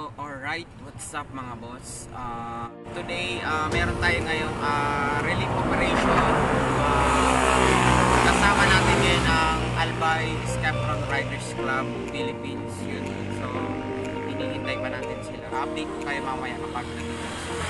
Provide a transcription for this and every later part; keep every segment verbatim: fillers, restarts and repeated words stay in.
alright, what's up mga boss? Uh, today, uh, meron tayo ngayong uh, relief operation. Uh, kasama natin ngayon ang Albay Scapron Riders Club Philippines. Yun. So, hinihintay pa natin sila. Update ko kayo mamaya kapag nandito sila.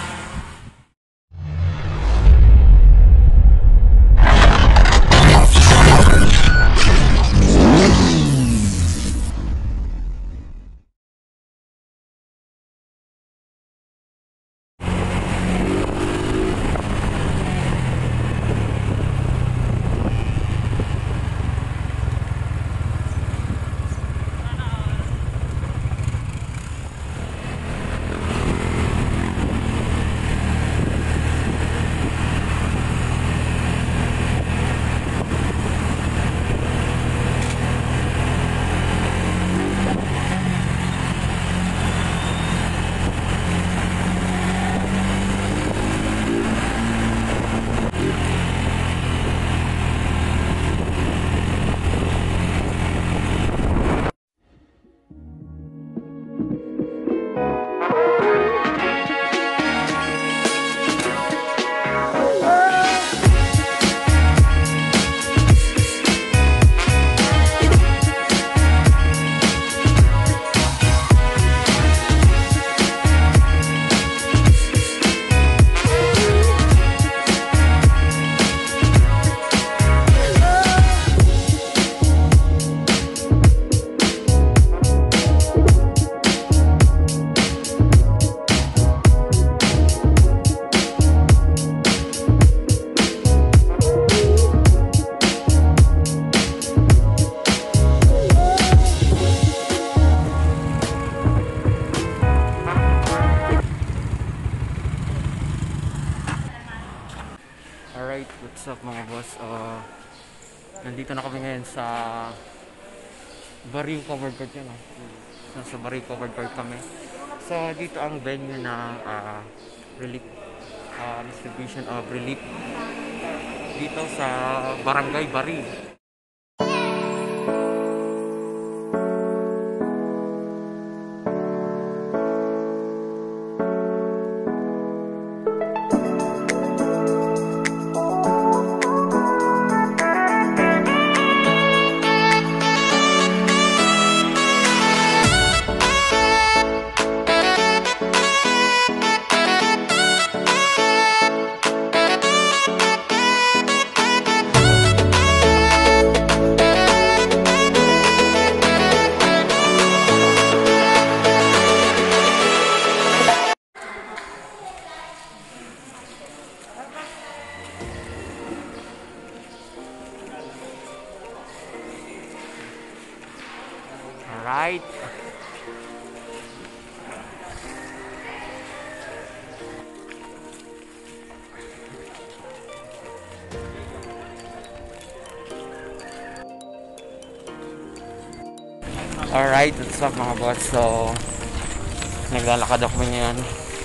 Alright, what's up mga boss? Uh, nandito na kami ngayon sa Barrio Covered Court yun. Uh. Nasa Barrio Covered Court kami. So, dito ang venue na uh, relief, uh, distribution of relief dito sa Barangay Bari. Alright. Alright, what's up mga boss? So, naglalakad ako ngayon.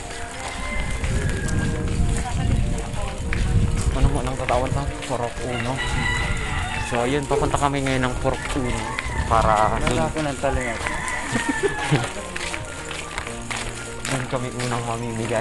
Ano mo nang tatawan sa Purok Uno? So, yun, papunta kami ngayon ng Purok Uno para wala ko ng talingan. Doon kami unang mamimigay.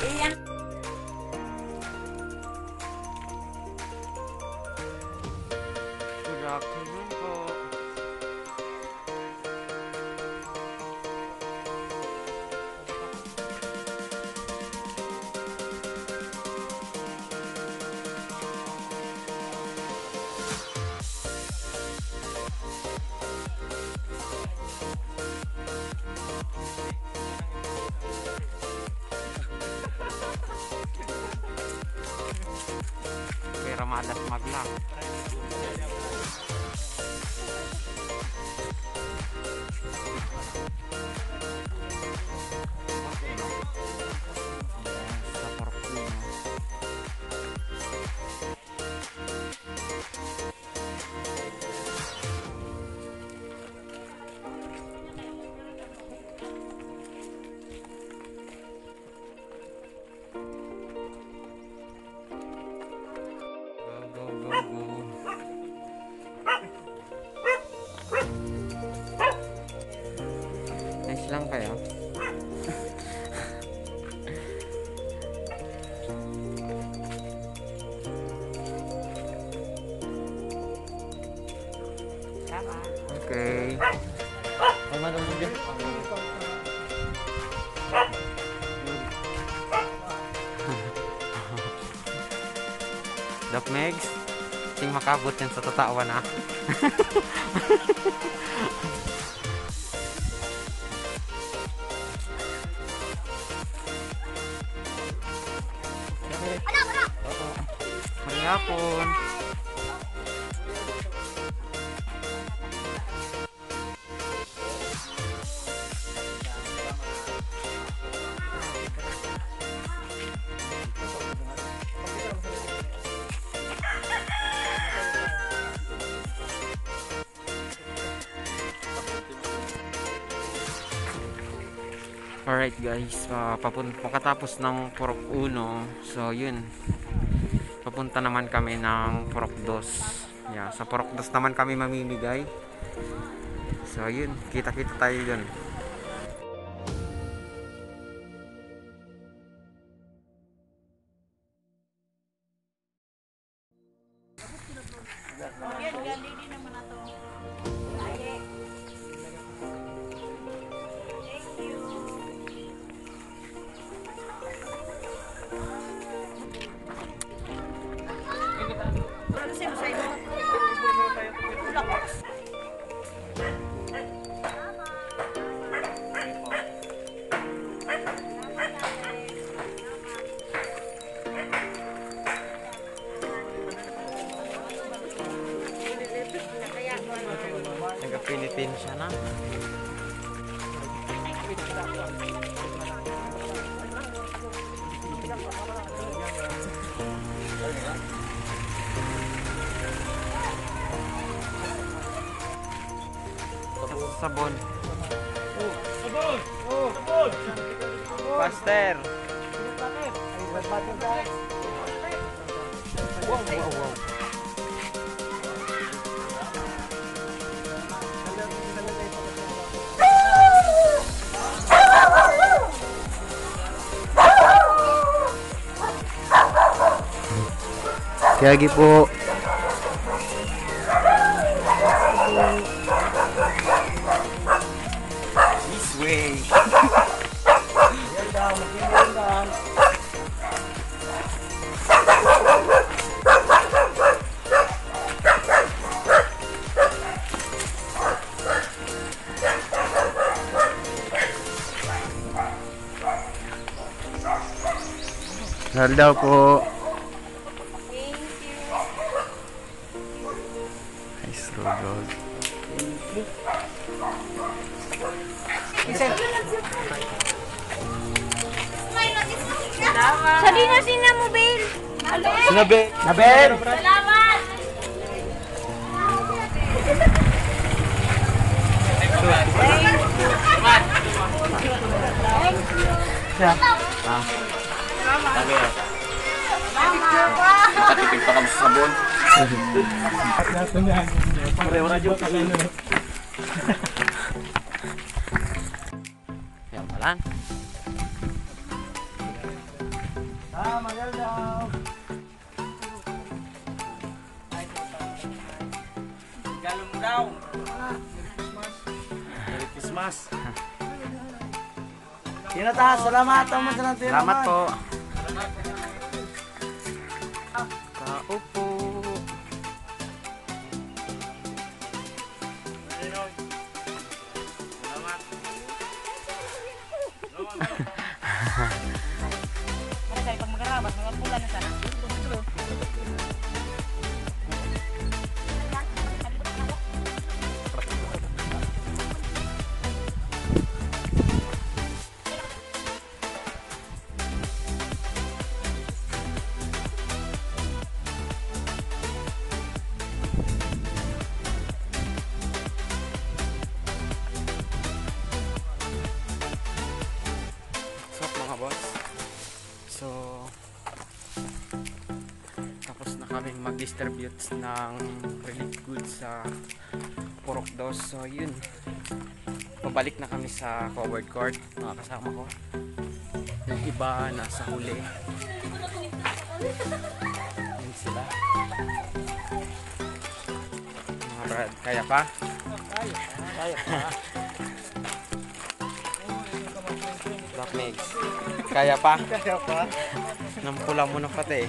Good afternoon po. Malas maglang. Nice lang kayo. Dap Megs, sing makabot yan sa tatawan na. Mangyapon. Alright guys, uh, papun makatapos ng Purok uno, so yun, papunta naman kami ng Purok dos. Yeah, sa Purok dos naman kami mamimigay. So yun, kita-kita tayo dun. Nagapinitin siya na. Sabon. Sabon. Oh, sabon. Pastor. Wow, wow, wow. Kaya gi po. This way. Dahil daw po. Nice robot. Sali na sina mobile. Sinabi. Nabel. Salamat. Siya. Ah. Sabi ya. Nakatipid pa kami sa sabon. Yan pala. Ah, magal daw. Galong daw. Merry Christmas. Tinata, salamat naman sa natin. Salamat po. Kaupo. Kasi pag magarabas, mga pula na sana. Boss. So tapos na kaming mag-distribute ng relief goods sa Purok dos. So yun, pabalik na kami sa covered court, mga kasama ko. Yung iba nasa huli. Yun sila, mga brad. Kaya pa? Kaya, kaya pa. Lamig. Kaya pa? Kaya pa? Nampula mo na pati.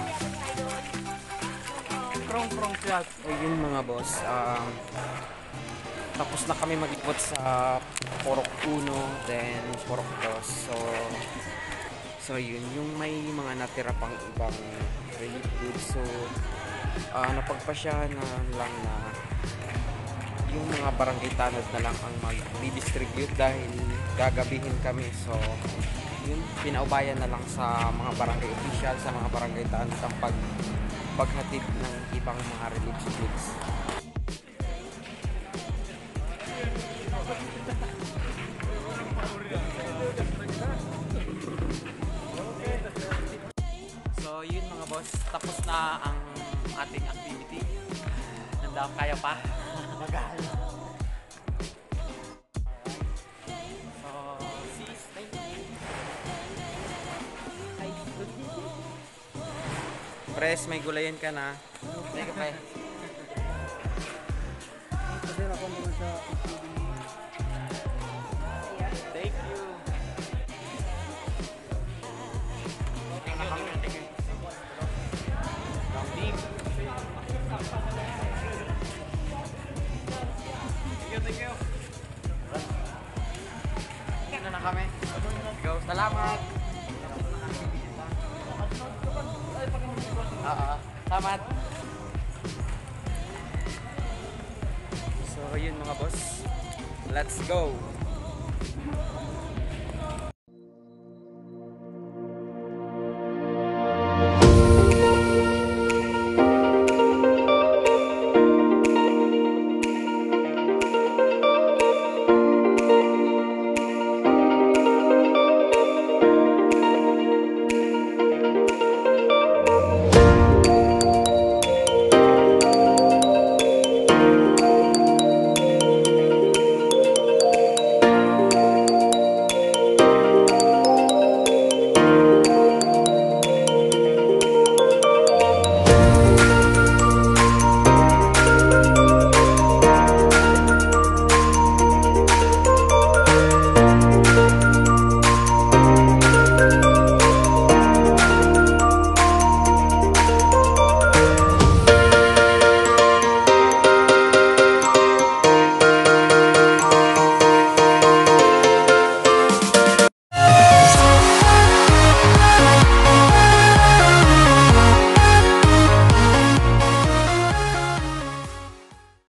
Prong-prong siya. Ayun mga boss, um, tapos na kami mag-ikot sa Porok uno, then Porok dos. So, so yun, yung may mga natira pang ibang relief goods. So, uh, napagpasya na lang na yung mga barangay tanod na lang ang mag-distribute dahil gagabihin kami. So, yun, pinaubayan na lang sa mga barangay official, sa mga barangay tanod ang pag paghatid ng ibang mga relief goods. So yun mga boss, tapos na ang ating activity. Nanda kaya pa? Magahal. So, sis, thank you. Ay, good. Pres, may gulayan ka na. Thank you, pre. Kasi ako naman sa Thank you. Okay na kami. Thank you. Long deep. Thank you, thank you. Ano na kami? Go. Salamat. Oo. Salamat. So, yun mga boss. Let's go.